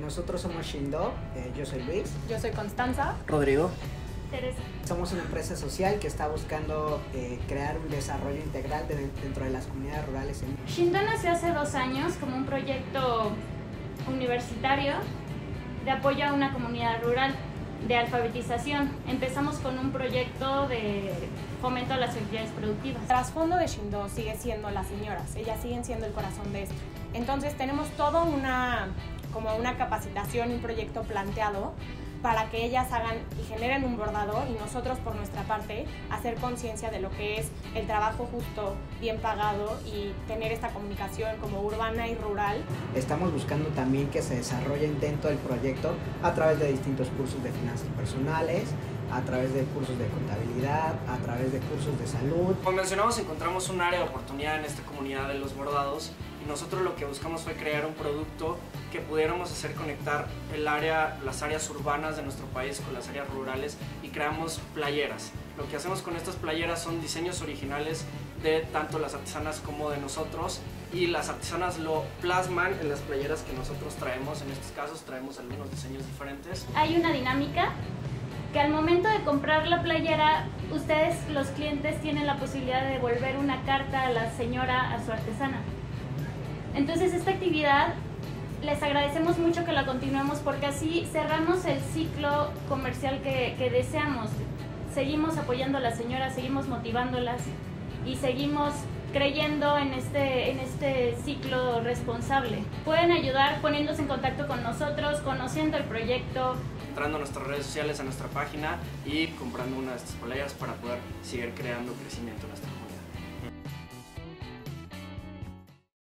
Nosotros somos Shindo, yo soy Luis. Yo soy Constanza. Rodrigo. Teresa. Somos una empresa social que está buscando crear un desarrollo integral dentro de las comunidades rurales. Shindo nació hace 2 años como un proyecto universitario de apoyo a una comunidad rural de alfabetización. Empezamos con un proyecto de fomento a las actividades productivas. El trasfondo de Shindo sigue siendo las señoras, ellas siguen siendo el corazón de esto. Entonces tenemos toda una capacitación y un proyecto planteado para que ellas hagan y generen un bordado y nosotros por nuestra parte hacer conciencia de lo que es el trabajo justo, bien pagado y tener esta comunicación como urbana y rural. Estamos buscando también que se desarrollen dentro del proyecto a través de distintos cursos de finanzas personales, a través de cursos de contabilidad, a través de cursos de salud. Como mencionamos, encontramos un área de oportunidad en esta comunidad de los bordados y nosotros lo que buscamos fue crear un producto que pudiéramos hacer conectar las áreas urbanas de nuestro país con las áreas rurales y creamos playeras. Lo que hacemos con estas playeras son diseños originales de tanto las artesanas como de nosotros y las artesanas lo plasman en las playeras que nosotros traemos. En estos casos traemos algunos diseños diferentes. Hay una dinámica que al momento de comprar la playera, ustedes, los clientes, tienen la posibilidad de devolver una carta a la señora, a su artesana. Entonces esta actividad les agradecemos mucho que la continuemos porque así cerramos el ciclo comercial que deseamos. Seguimos apoyando a las señoras, seguimos motivándolas y seguimos creyendo en este ciclo responsable. Pueden ayudar poniéndose en contacto con nosotros, conociendo el proyecto, entrando a nuestras redes sociales, a nuestra página y comprando una de estas playeras para poder seguir creando crecimiento en nuestra comunidad.